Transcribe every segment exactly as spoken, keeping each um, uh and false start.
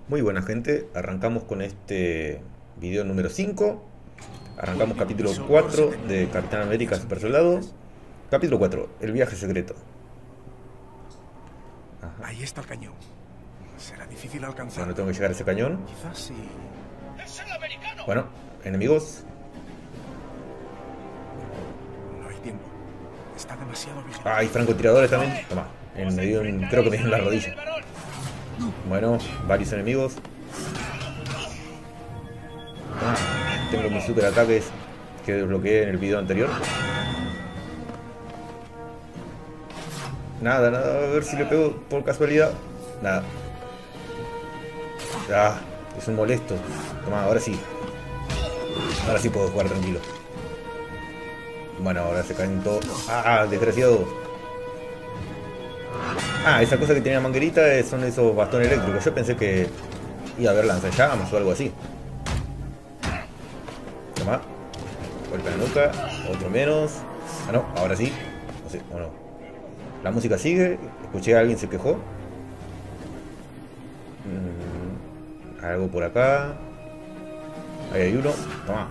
Muy buena gente, arrancamos con este video número cinco. Arrancamos capítulo cuatro de Capitán América Super Soldado. Capítulo cuatro, el viaje secreto. Ajá. Ahí está el cañón. Será difícil alcanzar. Bueno, tengo que llegar a ese cañón. Quizás sí. Bueno, enemigos. No hay tiempo. Está demasiado vigilante. Ah, hay francotiradores también. Toma, en medio, creo que me dio en la rodilla. Bueno, varios enemigos. Ah, tengo mis super ataques que desbloqueé en el video anterior. Nada, nada, a ver si le pego por casualidad. Nada. Ah, es un molesto. Toma, ahora sí. Ahora sí puedo jugar tranquilo. Bueno, ahora se caen todos. Ah, desgraciado. Ah, esa cosa que tenía manguerita son esos bastones eléctricos. Yo pensé que iba a haber lanzallamas o algo así. Toma. Golpe en la nuca. Otro menos. Ah, no, ahora sí. No sé, o no. La música sigue. Escuché a alguien se quejó. Mm, algo por acá. Ahí hay uno. Toma.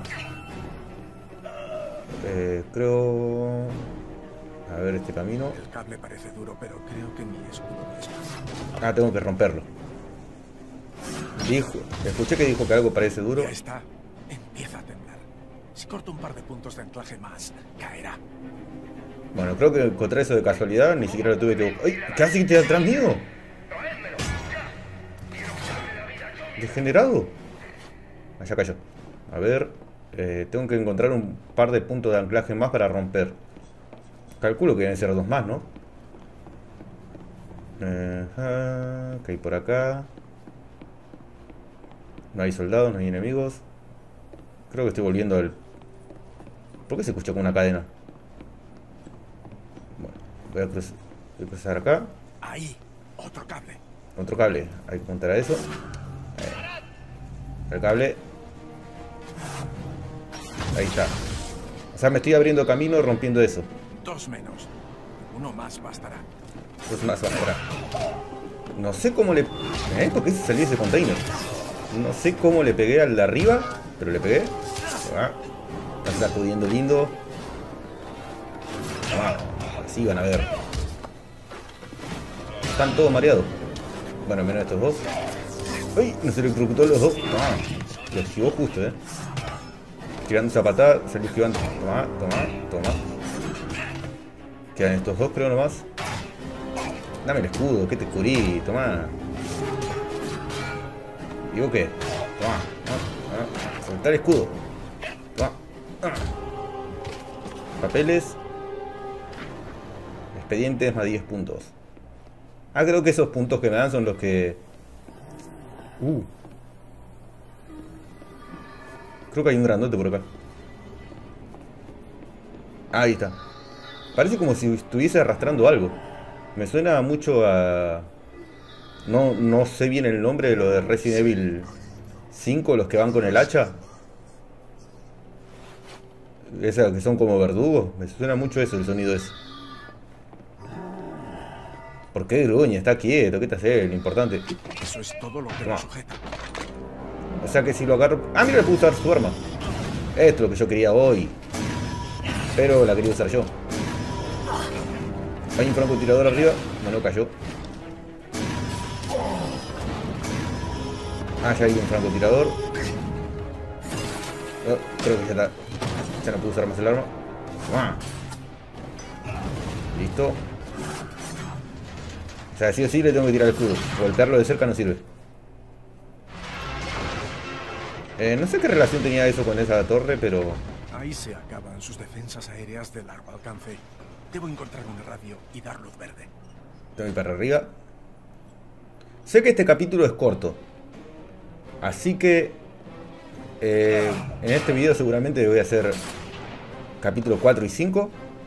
Eh, creo... A ver este camino. El cable parece duro, pero creo que mi escudo no es más. Ah, tengo que romperlo. Dijo, escuché que dijo que algo parece duro. Ya está. Empieza a temblar. Si corto un par de puntos de anclaje más, caerá. Bueno, creo que encontré eso de casualidad. Ni siquiera lo tuve que... ¡Ay! ¡Casi que te atrás mío! Degenerado. Allá cayó. A ver. Eh, tengo que encontrar un par de puntos de anclaje más para romper. Calculo que deben ser dos más, ¿no? Ajá, ¿qué hay por acá? No hay soldados, no hay enemigos. Creo que estoy volviendo al... ¿Por qué se escucha con una cadena? Bueno, voy a, cruz... voy a cruzar acá. Ahí, otro cable. Otro cable, hay que apuntar a eso. Ahí. El cable. Ahí está. O sea, me estoy abriendo camino rompiendo eso. Dos menos. Uno más bastará. Dos más bastará. No sé cómo le... ¿Eh? ¿Por qué se salió ese container? No sé cómo le pegué al de arriba, pero le pegué. Ah, está sacudiendo lindo. Ah, así van a ver. Están todos mareados. Bueno, menos estos dos. ¡Uy! Nos electrocutó los dos. Ah, lo esquivó justo, eh. Tirando esa patada, salió esquivando. Toma, toma, toma. Quedan estos dos, creo, nomás. Dame el escudo, que te cubrí, toma. ¿Digo qué? Toma, toma. Soltar el escudo. Toma. Papeles. Expedientes más diez puntos. Ah, creo que esos puntos que me dan son los que... Uh. Creo que hay un grandote por acá. Ahí está. Parece como si estuviese arrastrando algo. Me suena mucho a... No, no sé bien el nombre de lo de Resident Evil cinco, los que van con el hacha. Esa que son como verdugos. Me suena mucho eso, el sonido ese. ¿Por qué gruñe? Está quieto, ¿qué te hace? Lo importante. Eso es todo lo que lo sujeta. O sea que si lo agarro... Ah, mira, le puedo usar su arma. Esto es lo que yo quería hoy. Pero la quería usar yo. Hay un francotirador arriba. No, no cayó. Ah, ya hay un francotirador. Oh, creo que ya está. Ya no puedo usar más el arma. Ah. Listo. O sea, sí o sí le tengo que tirar el escudo. Golpearlo de cerca no sirve. Eh, no sé qué relación tenía eso con esa torre, pero... Ahí se acaban sus defensas aéreas de largo alcance. Debo encontrar una radio y dar luz verde. Tengo que ir para arriba. Sé que este capítulo es corto. Así que... Eh, en este video seguramente voy a hacer capítulo cuatro y cinco.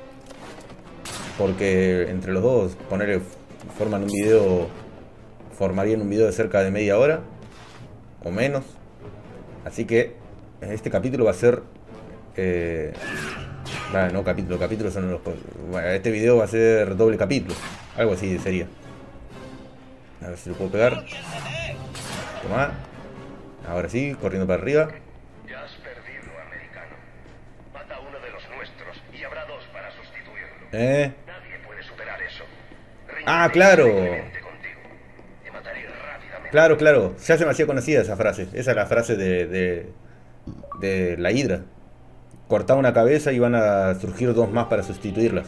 Porque entre los dos ponerle... Forman un video... Formarían un video de cerca de media hora. O menos. Así que... Este capítulo va a ser... Eh, Ah, no, capítulo, capítulos son los... Bueno, este video va a ser doble capítulo. Algo así sería. A ver si lo puedo pegar. Toma. Ahora sí, corriendo para arriba. Ya has perdido, americano. Mata a uno de los nuestros y habrá dos para sustituirlo. Eh. Nadie puede superar eso. Ah, claro. Te mataré rápidamente. Claro, claro. Ya se me hacía conocida esa frase. Esa es la frase de, de, de la Hidra. Cortaba una cabeza y van a surgir dos más para sustituirlas.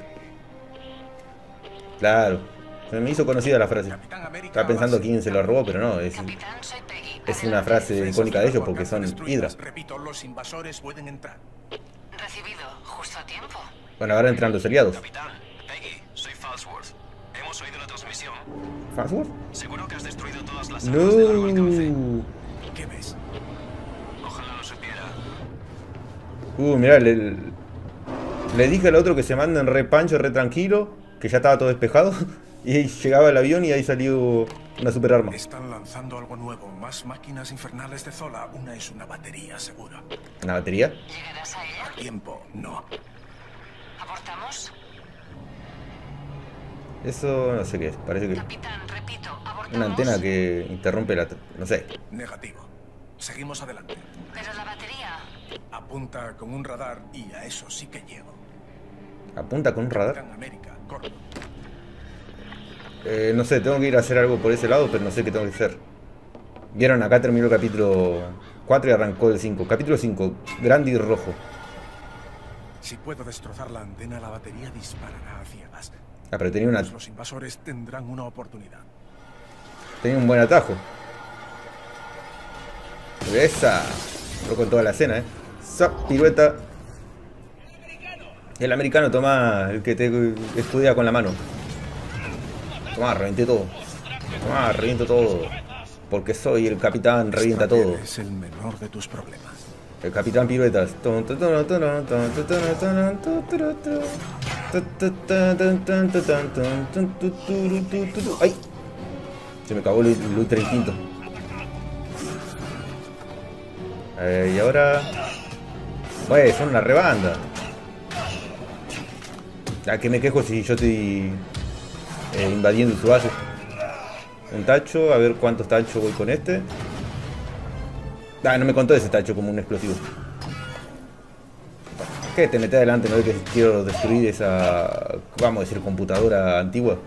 Claro. Se me hizo conocida la frase. Estaba pensando quién se lo robó, pero no. Es, es una frase icónica de ellos porque son Hidra. Repito, los invasores pueden entrar. Recibido, justo a tiempo. Bueno, ahora entran los aliados. Capitán, Peggy, soy Falsworth. Hemos oído la transmisión. ¿Falsworth? Seguro que has destruido todas las armas de largo alcance. No. ¿Qué ves? Ojalá lo supiera. Uh, mirá, le, le dije al otro que se manden re pancho, re tranquilo, que ya estaba todo despejado. Y llegaba el avión y ahí salió una super arma. Están lanzando algo nuevo. Más máquinas infernales de Zola. Una es una batería segura. ¿Una batería? ¿Llegarás a ella? Tiempo, no. ¿Abortamos? Eso no sé qué es. Parece que Capitán, repito, ¿abortamos? una antena que interrumpe la... no sé. Negativo. Seguimos adelante. Pero la batería... Apunta con un radar y a eso sí que llego. Apunta con un radar. Capitán América, corto. Eh, no sé, tengo que ir a hacer algo por ese lado, pero no sé qué tengo que hacer. Vieron, acá terminó el capítulo cuatro y arrancó el cinco. Capítulo cinco, grande y rojo. Si puedo destrozar la antena, la batería disparará a ciegas. Ah, pero tenía, una, Los invasores tendrán una oportunidad. tenía un buen atajo. Esa. Pero con toda la escena, eh. Zap, pirueta. El americano, toma, el que te estudia con la mano. Toma, reventé todo. Toma, reviento todo. Porque soy el capitán, revienta todo. Es el menor de tus problemas. El capitán piruetas. ¡Ay! Se me acabó el ultra instinto. Eh, y ahora... Pues, son una rebanda. ¿A qué me quejo si yo estoy eh, invadiendo su base? Un tacho, a ver cuántos tachos voy con este. Ah, no me contó ese tacho como un explosivo. ¿Qué? Te metes adelante, no ves que quiero destruir esa, vamos a decir, computadora antigua.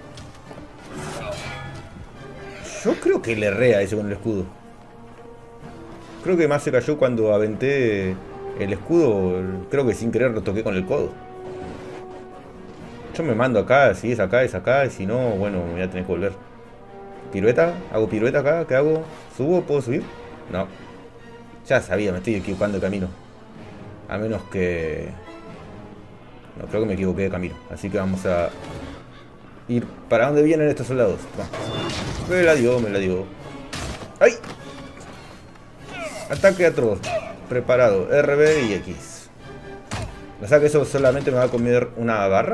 Yo creo que le erré a ese con el escudo. Creo que más se cayó cuando aventé el escudo. Creo que sin querer lo toqué con el codo. Yo me mando acá, si es acá, es acá. Y si no, bueno, me voy a tener que volver. ¿Pirueta? ¿Hago pirueta acá? ¿Qué hago? ¿Subo? ¿Puedo subir? No. Ya sabía, me estoy equivocando de camino. A menos que... No, creo que me equivoqué de camino. Así que vamos a... ir para dónde vienen estos soldados. Va. Me la dio, me la dio. ¡Ay! Ataque atroz. Preparado. R B y X. O sea que eso solamente me va a comer una barra.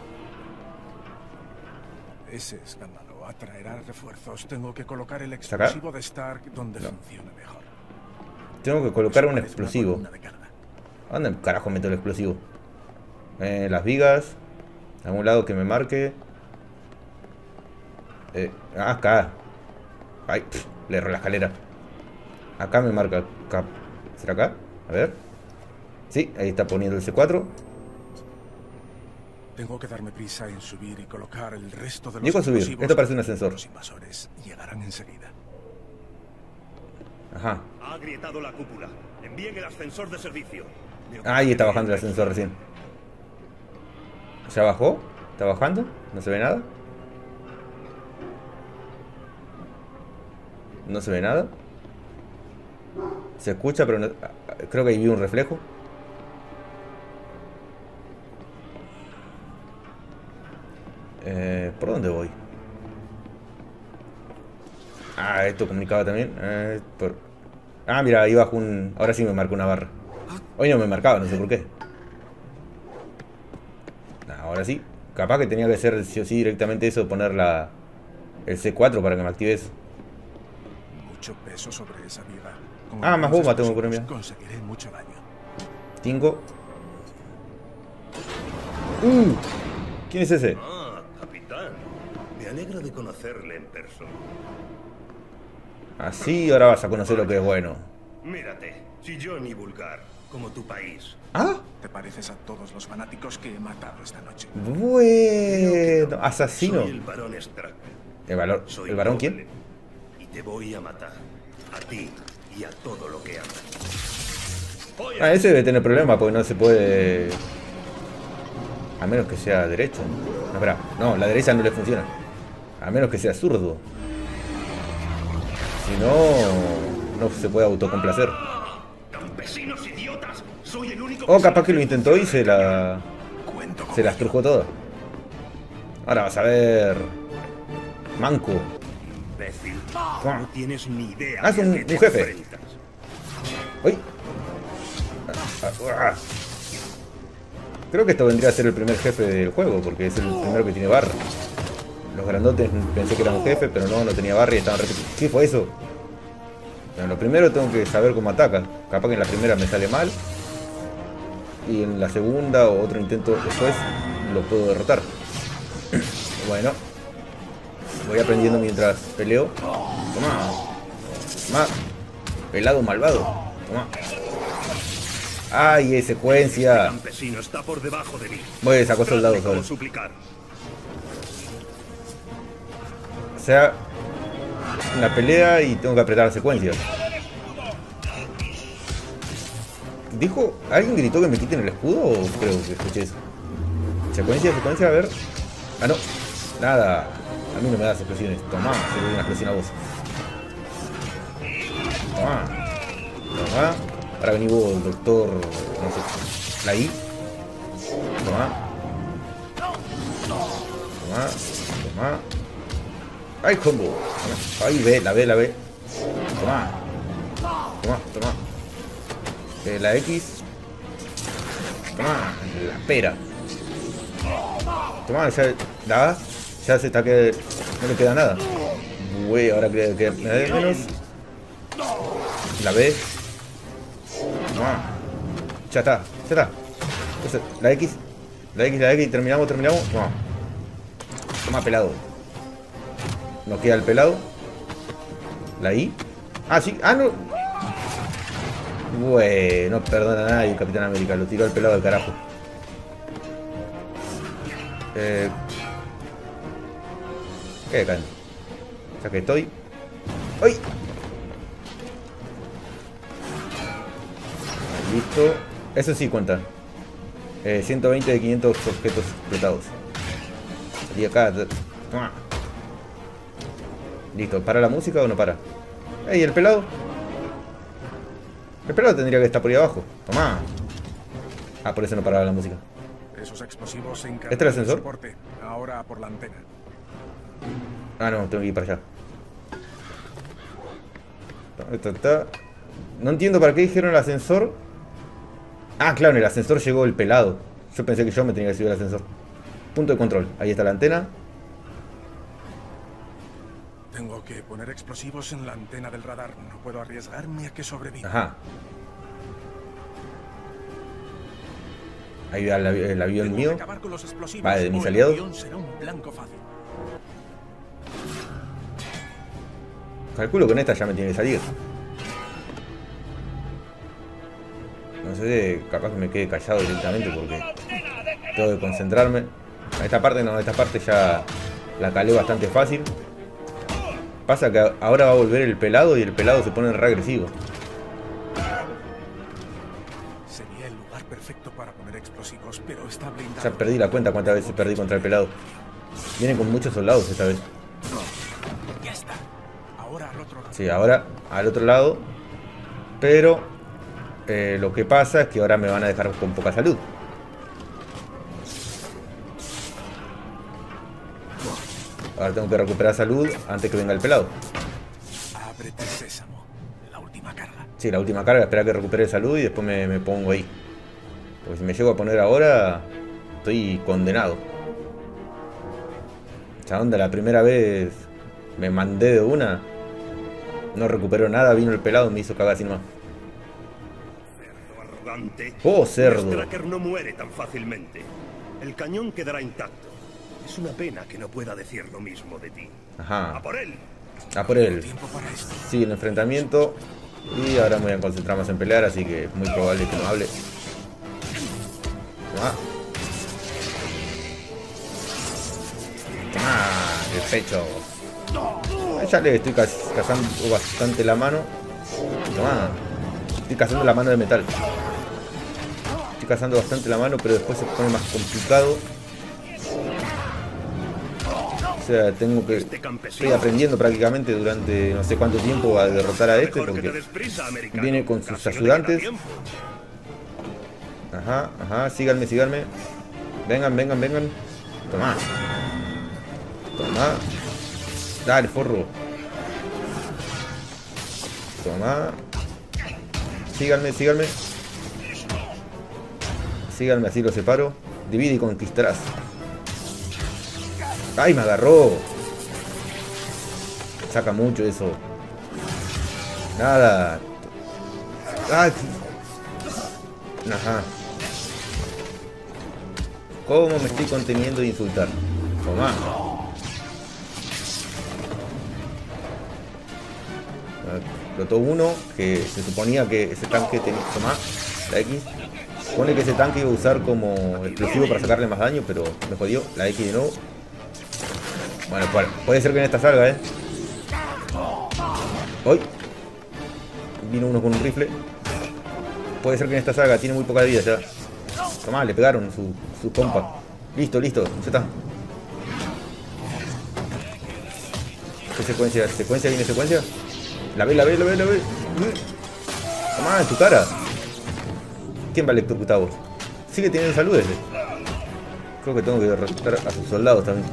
Ese escándalo atraerá refuerzos. Tengo que colocar el explosivo de Stark donde no. funcione mejor. Tengo que colocar un explosivo. ¿Dónde carajo meto el explosivo? Eh, las vigas. A algún lado que me marque. Eh, ah, acá. Ay, pff, le erré la escalera. Acá me marca. Acá. ¿Será acá? A ver. Sí, ahí está poniendo el C cuatro. Tengo que darme prisa en subir y colocar el resto de los Llego a subir. Esto parece un ascensor. Los invasores llegarán enseguida. Ajá. Ha agrietado la cúpula. Envíen el ascensor de servicio. Ahí está bajando el ascensor recién. ¿Ya bajó? ¿Está bajando? ¿No se ve nada? No se ve nada. Se escucha, pero no... creo que ahí vi un reflejo. Eh, ¿Por dónde voy? Ah, esto comunicaba también. Eh, por... Ah, mira, ahí bajo un... Ahora sí me marca una barra. Hoy no me marcaba, no sé por qué. Ahora sí. Capaz que tenía que hacer sí o sí directamente eso, poner la... el C cuatro para que me active eso. Mucho peso sobre esa viga. Con ah, más bomba tengo que ponerme. Conseguiré mucho daño. Cinco. Uh, ¿Quién es ese? Ah, capitán. Me alegra de conocerle en persona. Así ahora vas a conocer lo que es bueno. Mírate, si yo ni vulgar, como tu país. ¿Ah? Te pareces a todos los fanáticos que he matado esta noche. Bueno, asesino. Soy el varón Strack. ¿El, valor, Soy ¿El varón noble, quién? Y te voy a matar. A ti y a todo lo que amas. Ah, ese debe tener problema porque no se puede... A menos que sea derecho. No, espera. No, la derecha no le funciona. A menos que sea zurdo. Si no, no se puede autocomplacer. ¡Campesinos idiotas! Soy el único O capaz que lo intentó y se la... Se las trujó todas. Ahora vas a ver... Manco. Imbécil. Ah. No tienes ni idea. Ah, es un- de qué te un jefe. enfrentas. ¡Uy! Ah, ah, ah. Creo que esto vendría a ser el primer jefe del juego, porque es el primero que tiene barra. Los grandotes pensé que era un jefe, pero no, no tenía barra y estaban repitiendo. ¿Qué fue eso? Bueno, lo primero tengo que saber cómo ataca. Capaz que en la primera me sale mal. Y en la segunda o otro intento después lo puedo derrotar. Bueno. Voy aprendiendo mientras peleo. Toma. Toma. Pelado malvado. Toma. ¡Ay, secuencia! El campesino está por debajo de mí. Voy, sacó soldados Trate como ahora. suplicar. O sea, una pelea y tengo que apretar la secuencia. ¿Dijo? ¿Alguien gritó que me quiten el escudo o creo que escuché eso? Secuencia, secuencia, a ver. Ah, no. Nada. A mí no me das explosiones. Tomá, se le doy una explosión a vos. Tomá. Tomá. Ahora vení vos, doctor... No sé. La I. Tomá. Tomá. Tomá. ¡Ay, combo! Tomá. ¡Ay, ve! La B, la B. Tomá. Tomá, tomá. Eh, la X. Tomá. La pera. Tomá, ya... La A. Ya se está que... No le queda nada. Güey, ahora que, que me da menos. La B. Tomá. Ya está, ya está. Entonces, la X. La X, la X. Terminamos, terminamos. Tomá. Toma, pelado. Nos queda el pelado. La I. Ah, sí. Ah, no. Güey, no perdona a nadie el Capitán América. Lo tiró al pelado del carajo. Eh... ¿Qué caen? Ya que estoy. ¡Ay! Listo. Eso sí cuenta. Eh, ciento veinte de quinientos objetos explotados. Y acá. Toma. Listo. ¿Para la música o no para? ¡Ey, el pelado! El pelado tendría que estar por ahí abajo. Toma. Ah, por eso no paraba la música. Esos explosivos se encargan ¿Este es el del ascensor? soporte. Ahora por la antena. Ah, no, tengo que ir para allá. Esto está... No entiendo para qué dijeron el ascensor. Ah, claro, en el ascensor llegó el pelado. Yo pensé que yo me tenía que subir al ascensor. Punto de control. Ahí está la antena. Tengo que poner explosivos en la antena del radar. No puedo arriesgarme a que sobreviva. Ajá. Ahí va el, avi- el avión Tengo mío. que acabar con los explosivos, Vale, de mis o el aliados. avión será un blanco fácil. Calculo que en esta ya me tiene que salir. No sé, capaz que me quede callado directamente porque tengo que concentrarme. Esta parte no, esta parte ya la calé bastante fácil. Pasa que ahora va a volver el pelado y el pelado se pone re agresivo. Sería el lugar perfecto para poner explosivos, pero está blindado. Ya perdí la cuenta cuántas veces perdí contra el pelado. Vienen con muchos soldados esta vez. Ya está. Ahora al otro lado. Sí, ahora al otro lado. Pero eh, lo que pasa es que ahora me van a dejar con poca salud. Ahora tengo que recuperar salud antes que venga el pelado. Ábrete, sésamo. La última carga. Sí, la última carga, espera que recupere salud y después me, me pongo ahí. Porque si me llego a poner ahora, estoy condenado. Esa onda, la primera vez me mandé de una. No recuperó nada, vino el pelado y me hizo cagar así nomás. Cerdo arrogante. ¡Oh, cerdo! Stracker no muere tan fácilmente. El cañón quedará intacto. Es una pena que no pueda decir lo mismo de ti. Ajá. ¡A por él! A por él. Tiempo para esto. Sigue el enfrentamiento. Y ahora me voy a concentrar más en pelear, así que es muy probable que no hable. Toma. Toma, el pecho. Ya le estoy cazando bastante la mano. Toma. Estoy cazando la mano de metal. Estoy cazando bastante la mano, pero después se pone más complicado. O sea, tengo que... Estoy aprendiendo prácticamente durante no sé cuánto tiempo a derrotar a este, porque viene con sus ayudantes. Ajá, ajá, síganme, síganme. Vengan, vengan, vengan. Toma. Toma. Dale, forro. Toma. Síganme, síganme. Síganme, así lo separo. Divide y conquistarás. ¡Ay, me agarró! Saca mucho eso. Nada. ¡Ay! Ajá. ¿Cómo me estoy conteniendo de insultar? Toma. Explotó uno, que se suponía que ese tanque tenía... Toma, la X. Supone que ese tanque iba a usar como explosivo para sacarle más daño, pero me jodió. La X de nuevo. Bueno, puede ser que en esta salga, eh. ¡Uy! Vino uno con un rifle. Puede ser que en esta saga, tiene muy poca vida ya. Tomá, le pegaron su, su compa. Listo, listo, ya está. ¿Qué secuencia? ¿Secuencia? ¿Viene secuencia? La ve, la ve, la ve, la ve. Tomá, en tu cara. ¿Quién va a electrocutar vos? Sigue teniendo salud ese. Creo que tengo que derrotar a sus soldados también.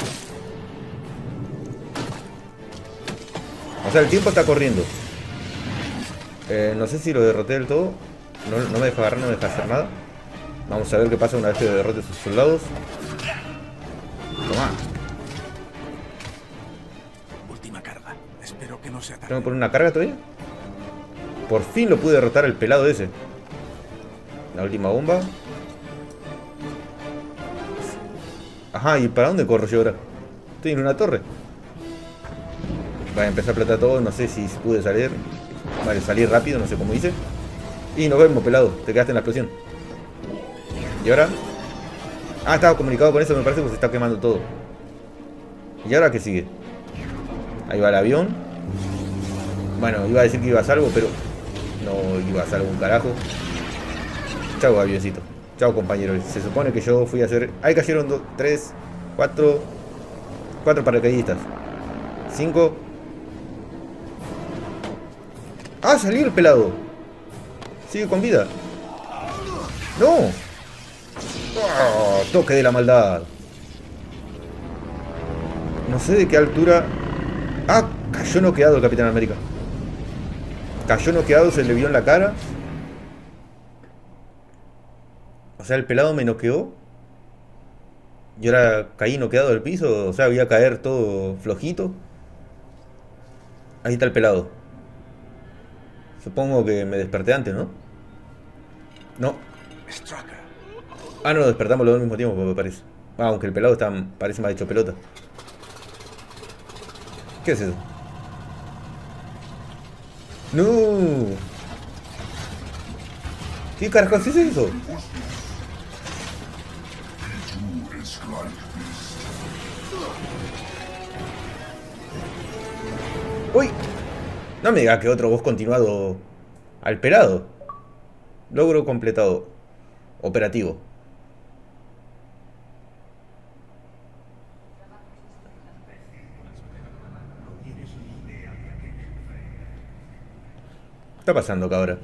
O sea, el tiempo está corriendo. Eh, no sé si lo derroté del todo. No, no me deja agarrar, no me deja hacer nada. Vamos a ver qué pasa una vez que derrote a sus soldados. Toma. Última carga. Espero que no sea tarde. ¿Tengo que poner una carga todavía? Por fin lo pude derrotar al pelado ese. La última bomba. Ajá, ¿y para dónde corro yo ahora? Estoy en una torre. Va a empezar a explotar todo, no sé si pude salir. Vale, salir rápido, no sé cómo hice. Y nos vemos, pelado, te quedaste en la explosión. ¿Y ahora? Ah, estaba comunicado con eso, me parece, porque se está quemando todo. ¿Y ahora qué sigue? Ahí va el avión. Bueno, iba a decir que iba a salvo, pero no iba a salvo un carajo. Chau, avioncito. Chau, compañero. Se supone que yo fui a hacer... Ahí cayeron dos, tres, cuatro... Cuatro paracaidistas. Cinco... ¡Ah, salió el pelado! Sigue con vida. ¡No! ¡Oh, toque de la maldad! No sé de qué altura... ¡Ah! Cayó noqueado el Capitán América. Cayó noqueado, se le vio en la cara. O sea, el pelado me noqueó. Y ahora caí noqueado al piso. O sea, voy a caer todo flojito. Ahí está el pelado. Supongo que me desperté antes, ¿no? No. Ah, no, despertamos los dos al mismo tiempo, me parece. Ah, aunque el pelado está, parece más hecho pelota. ¿Qué es eso? ¡No! ¿Qué carajos es eso? ¡Uy! No me diga que otro boss continuado al pelado. Logro completado. Operativo. ¿Qué está pasando, cabra?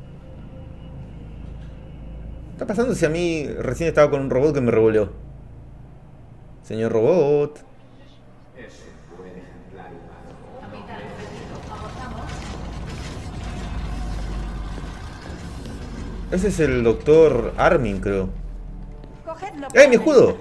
¿Qué está pasando si a mí recién estaba con un robot que me revoleó? Señor robot. Ese es el doctor Armin, creo. ¡Eh, mi escudo!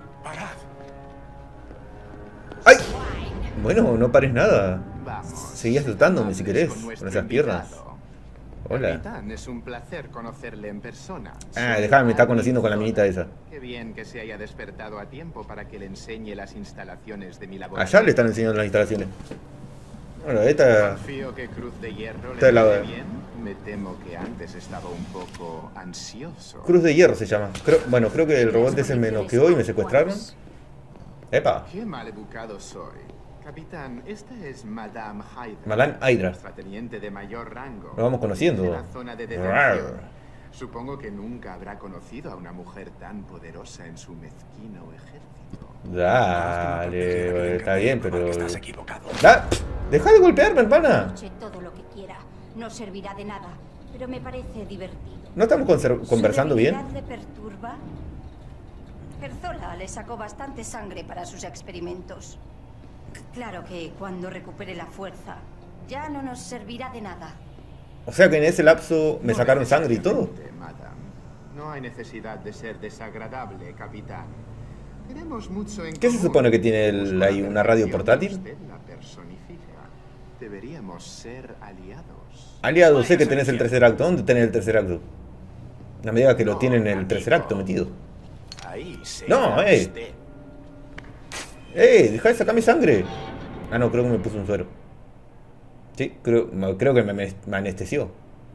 ¡Ay! Bueno, no pares nada. Seguías tratándome si querés, con esas piernas. Hola. Es un placer conocerle en persona. Ah, déjame, me está conociendo con la minita esa. Qué bien que se haya despertado a tiempo para que le enseñe las instalaciones de mi laboratorio. Allá le están enseñando las instalaciones. Bueno, esta... Confío que Cruz de Hierro Esta es le la- vaya bien. Me temo que antes estaba un poco ansioso. Cruz de Hierro se llama. Creo, bueno, creo que el robot ese me noqueó y me secuestraron. Epa. Qué mal educado soy. Capitán, esta es Madame Hydra. Madame Hydra. Nuestra teniente de mayor rango. Lo vamos conociendo. De la zona de detención. Rar. Supongo que nunca habrá conocido a una mujer tan poderosa en su mezquino ejército. Dale, está bien, pero... Estás equivocado. ¡Da! ¡Deja de golpearme, hermana! Eche todo lo que quiera. No servirá de nada, pero me parece divertido. ¿No estamos conser- conversando ¿Su bien? debilidad le perturba? Perzola le sacó bastante sangre para sus experimentos. Claro que cuando recupere la fuerza, ya no nos servirá de nada. O sea que en ese lapso me No sacaron sangre y todo. necesariamente, Madame. No hay necesidad de ser desagradable, capitán. Tenemos mucho en ¿Qué se común. supone que tiene el- Busco la ahí una radio perfección, portátil? Usted la personifica. Deberíamos ser aliados. Aliado, sé que tenés el tercer acto. ¿Dónde tenés el tercer acto? No me digas que lo tienen en el tercer acto metido. Ahí se No, da eh. usted. ¡Eh! ¡Deja de sacar mi sangre! Ah, no, creo que me puso un suero. Sí, creo, creo que me, me anestesió.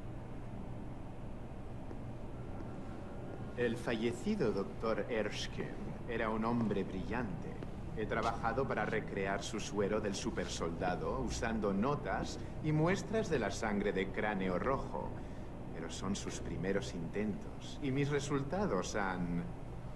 El fallecido doctor Erskine era un hombre brillante. He trabajado para recrear su suero del supersoldado usando notas y muestras de la sangre de Cráneo Rojo. Pero son sus primeros intentos y mis resultados han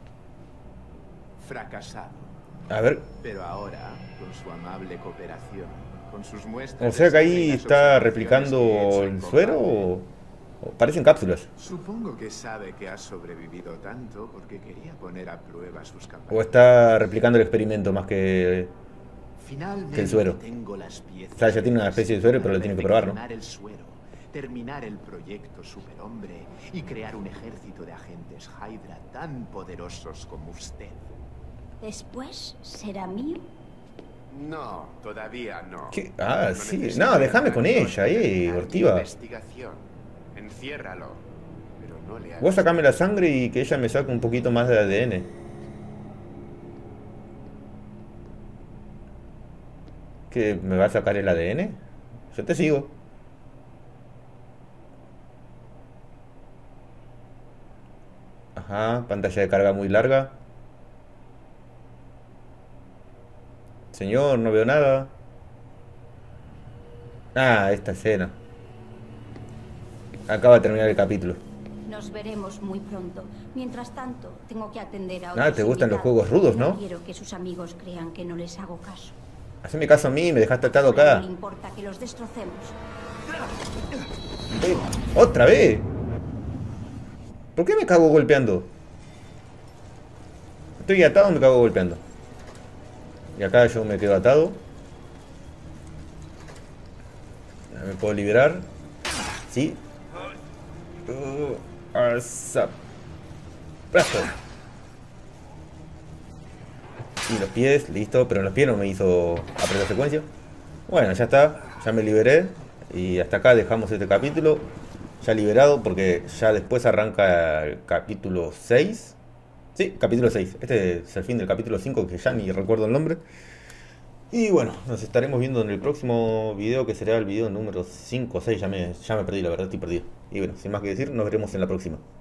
fracasado. A ver. Pero ahora, con su amable cooperación, con sus muestras... O sea que de ahí sangre y las está observaciones replicando que he hecho en el suero combate, o... o parecen cápsulas. supongo que sabe que ha sobrevivido tanto porque quería poner a prueba sus O capacidades. está replicando el experimento más que... Finalmente que el suero. tengo las piezas. O sea, ya tiene una especie de suero, pero lo tiene que probar, ¿no? Perfeccionar el suero, terminar el proyecto Superhombre y crear un ejército de agentes Hydra tan poderosos como usted. Después será mío. No, todavía no. ¿Qué? Ah, No sí. necesita No, déjame con ayuda ella, para eh, terminar mi Ortiva. investigación. Enciérralo, pero no le hagas... Vos sacame la sangre y que ella me saque un poquito más de A D N. ¿Qué? ¿Me va a sacar el A D N? Yo te sigo. Ajá, pantalla de carga muy larga. Señor, no veo nada. Ah, esta escena. Acaba de terminar el capítulo. Nos veremos muy pronto. Mientras tanto, tengo que atender a Ah, otros te gustan los invitados. juegos rudos, ¿no? No quiero que sus amigos crean que no les hago caso. Haceme caso a mí, me dejaste atado No acá. le importa que los destrocemos. Eh, ¿Otra vez? ¿Por qué me cago golpeando? Estoy atado, me cago golpeando. Y acá yo me quedo atado. Ya me puedo liberar. Sí. Uh, arsa. Brazo. Y los pies, listo. Pero en los pies no me hizo apretar secuencia. Bueno, ya está. Ya me liberé. Y hasta acá dejamos este capítulo. Ya liberado porque ya después arranca el capítulo seis. Sí, capítulo seis. Este es el fin del capítulo cinco, que ya ni recuerdo el nombre. Y bueno, nos estaremos viendo en el próximo video, que será el video número cinco o seis. Ya me, ya me perdí, la verdad, estoy perdido. Y bueno, sin más que decir, nos veremos en la próxima.